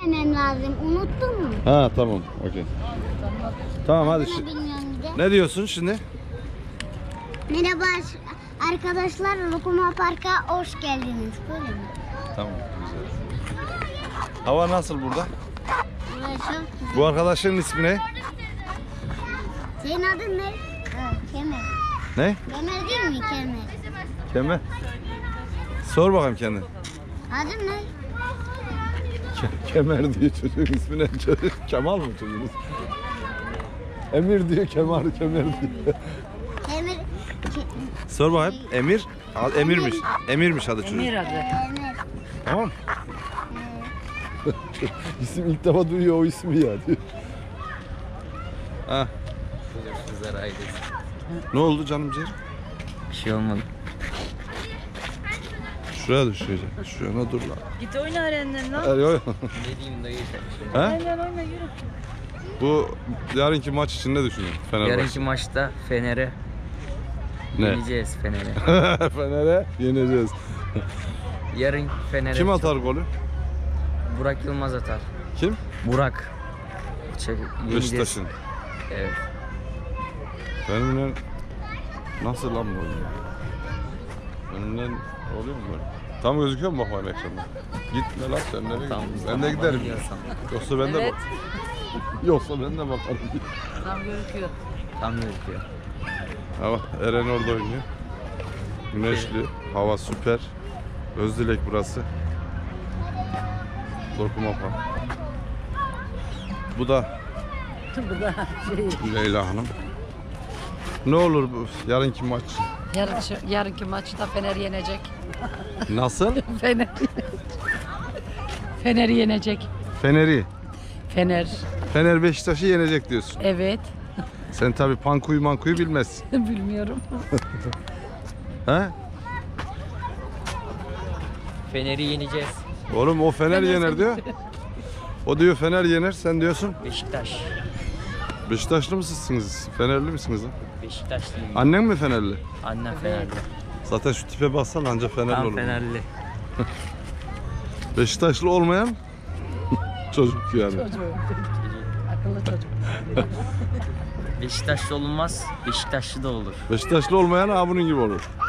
Demem lazım. Unuttun mu? Ha tamam. Okey. Tamam hadi. Bilmiyorum bir de. Ne diyorsun şimdi? Merhaba arkadaşlar. Lokuma Park'a hoş geldiniz. Böyle mi? Tamam. Güzel. Hava nasıl burada? Burası çok güzel. Bu arkadaşın ismi ne? Senin adın ne? Ha, Kemal. Ne? Kemal değil mi Kemal? Kemal. Sor bakayım kendin. Adın ne? Kemal diyor çocuğun ismi ne? Kemal mı çocuğun ismi? Emir diyor, Kemal diyor. Kemal. Sor bakayım. Emir. Emirmiş. Emirmiş adı çocuğun. Emir adı. Kemal. Tamam. İsim ilk defa duyuyor o ismi ya diyor. Ha. Kızlar ailesi. Ne oldu canım ciğer? Bir şey olmadı. Şuraya düşecek. Şuraya dur lan. Git oyna Eren'le lan. Yok yok. Ne diyeyim dayı? He? Eren'le oyna yürü. Bu yarınki maç için ne düşünüyorsun? Fenerbahçe. Yarınki maçta Fener'e Ne? yeneceğiz Fener'e. Fener'e yeneceğiz. Yarın Fener'e Kim atar golü? Burak Yılmaz atar. Kim? Burak. Yeneceğiz. Beşiktaş'ın. Evet. Benimle nasıl lan bu oyun? Benimle oluyor mu böyle? Tam gözüküyor mu bakmayın ekranda? Gitme lan sen nereye Tamam, gidiyorsun? Ben de tamam, giderim. biliyorsan. Yoksa ben de Evet. bak. Yoksa ben de bakarım. Tam gözüküyor. Tam gözüküyor. Ama Eren orada oynuyor. Güneşli, hava süper. Özdilek burası. Lokuma Park. Bu da Bu da şey. Leyla Hanım. Ne olur bu yarınki maç? Yarınki maçta Fener yenecek. Nasıl? Fener. Fener yenecek. Fener'i. Fener. Fener Beşiktaş'ı yenecek diyorsun. Evet. Sen tabii pankuyu mankuyu bilmezsin. Bilmiyorum. He? Fener'i yeneceğiz. Oğlum o Fener yener diyor. O diyor Fener yener, sen diyorsun Beşiktaş. Beşiktaşlı mısınız? Fenerli misiniz lan? Beşiktaşlıyım. Annen mi Fenerli? Annem Fenerli. Zaten şu tipe baksan ancak Fenerli Tam olur. Fenerli. Beşiktaşlı olmayan çocuk yani. Akıllı çocuk. Beşiktaşlı olunmaz, Beşiktaşlı da olur. Beşiktaşlı olmayan bunun gibi olur.